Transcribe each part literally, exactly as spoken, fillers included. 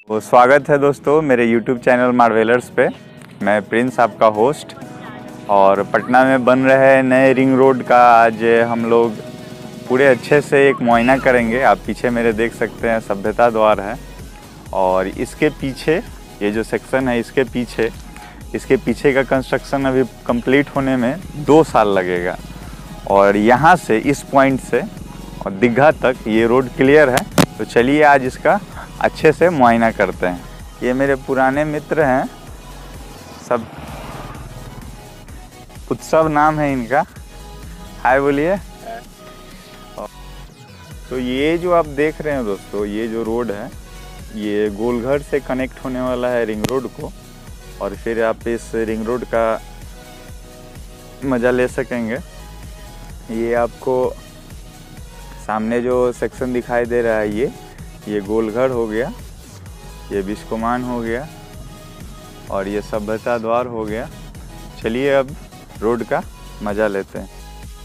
वो स्वागत है दोस्तों मेरे यूट्यूब चैनल मार्वेलर्स पे। मैं प्रिंस आपका होस्ट, और पटना में बन रहे नए रिंग रोड का आज हम लोग पूरे अच्छे से एक मुआयना करेंगे। आप पीछे मेरे देख सकते हैं सभ्यता द्वार है, और इसके पीछे ये जो सेक्शन है इसके पीछे इसके पीछे का कंस्ट्रक्शन अभी कंप्लीट होने में दो साल लगेगा। और यहाँ से इस पॉइंट से और दीघा तक ये रोड क्लियर है। तो चलिए आज इसका अच्छे से मुआयना करते हैं। ये मेरे पुराने मित्र हैं सब, उत्सव नाम है इनका। हाय बोलिए। तो ये जो आप देख रहे हैं दोस्तों, ये जो रोड है ये गोलघर से कनेक्ट होने वाला है रिंग रोड को, और फिर आप इस रिंग रोड का मज़ा ले सकेंगे। ये आपको सामने जो सेक्शन दिखाई दे रहा है ये ये गोलघर हो गया, ये बिस्कोमान हो गया, और ये सभ्यता द्वार हो गया। चलिए अब रोड का मज़ा लेते हैं।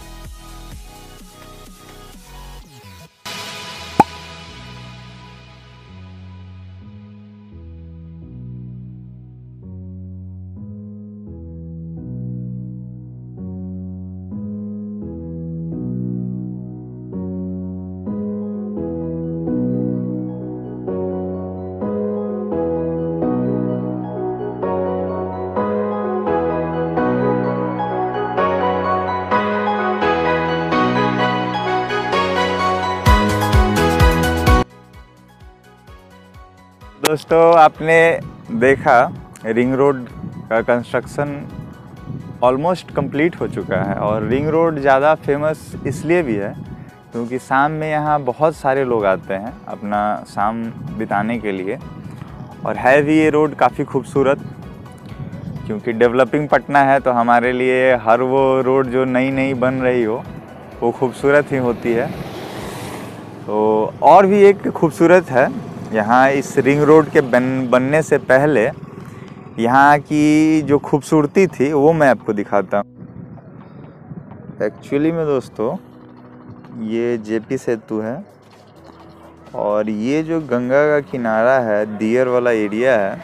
दोस्तों आपने देखा रिंग रोड का कंस्ट्रक्शन ऑलमोस्ट कंप्लीट हो चुका है, और रिंग रोड ज़्यादा फेमस इसलिए भी है क्योंकि शाम में यहाँ बहुत सारे लोग आते हैं अपना शाम बिताने के लिए। और है भी ये रोड काफ़ी खूबसूरत, क्योंकि डेवलपिंग पटना है तो हमारे लिए हर वो रोड जो नई नई बन रही हो वो खूबसूरत ही होती है। तो और भी एक खूबसूरत है यहाँ, इस रिंग रोड के बन बनने से पहले यहाँ की जो खूबसूरती थी वो मैं आपको दिखाता हूँ। एक्चुअली में दोस्तों ये जेपी सेतु है, और ये जो गंगा का किनारा है, दियर वाला एरिया है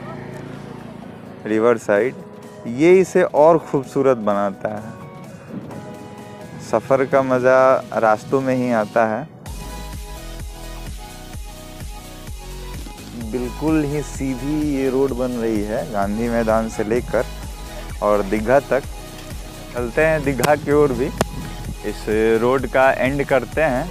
रिवर साइड, ये इसे और खूबसूरत बनाता है। सफ़र का मज़ा रास्तों में ही आता है। बिल्कुल ही सीधी ये रोड बन रही है गांधी मैदान से लेकर और दीघा तक। चलते हैं दीघा की ओर भी, इस रोड का एंड करते हैं।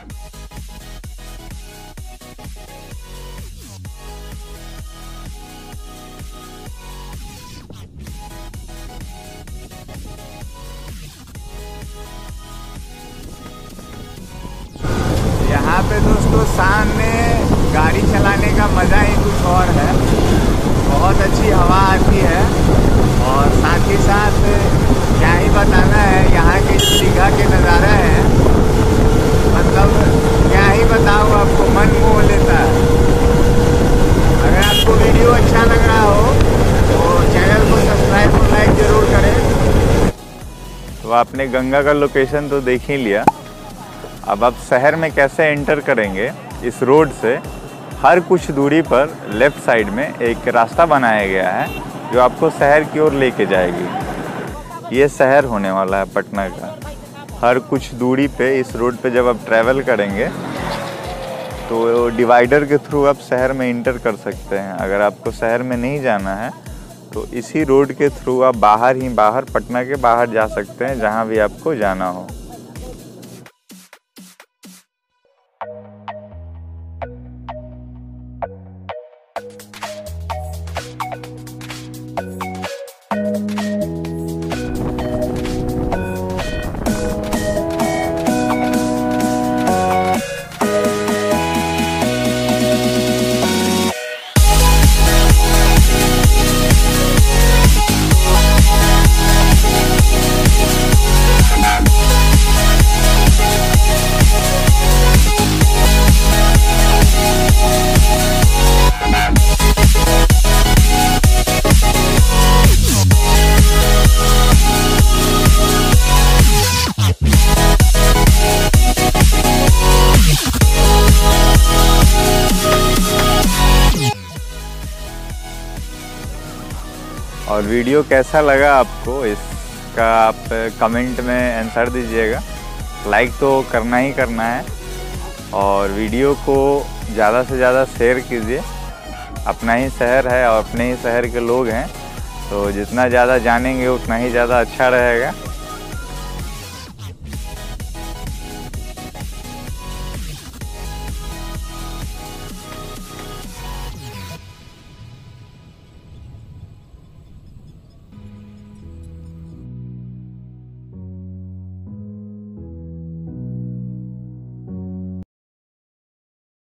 यहाँ पे दोस्तों शाम में गाड़ी चलाने का मज़ा ही कुछ और है। बहुत अच्छी हवा आती है, और साथ ही साथ क्या ही बताना है, यहाँ के जो दीघा के नज़ारा है, मतलब क्या ही बताऊँ आपको, मन मोह लेता है। अगर आपको वीडियो अच्छा लग रहा हो तो चैनल को सब्सक्राइब और लाइक ज़रूर करें। तो आपने गंगा का लोकेशन तो देख ही लिया। अब आप शहर में कैसे एंटर करेंगे, इस रोड से हर कुछ दूरी पर लेफ़्ट साइड में एक रास्ता बनाया गया है जो आपको शहर की ओर लेके जाएगी। ये शहर होने वाला है पटना का। हर कुछ दूरी पे इस रोड पे जब आप ट्रैवल करेंगे तो डिवाइडर के थ्रू आप शहर में इंटर कर सकते हैं। अगर आपको शहर में नहीं जाना है तो इसी रोड के थ्रू आप बाहर ही बाहर पटना के बाहर जा सकते हैं, जहाँ भी आपको जाना हो। और वीडियो कैसा लगा आपको इसका आप कमेंट में आंसर दीजिएगा। लाइक तो करना ही करना है और वीडियो को ज़्यादा से ज़्यादा शेयर कीजिए। अपना ही शहर है और अपने ही शहर के लोग हैं, तो जितना ज़्यादा जानेंगे उतना ही ज़्यादा अच्छा रहेगा।